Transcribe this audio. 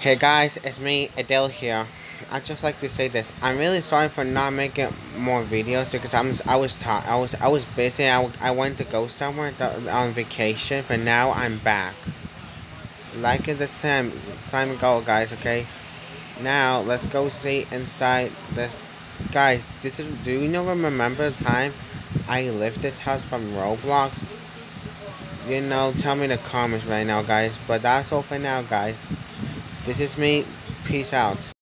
Hey guys, it's me, Adele here. I just like to say this. I'm really sorry for not making more videos because I was busy. I went to go somewhere on vacation, but now I'm back. Like it this time ago, guys. Okay. Now let's go see inside this. Guys, this is. Do you know? Remember the time I left this house from Roblox? Tell me in the comments right now, guys. But that's all for now, guys. This is me. Peace out.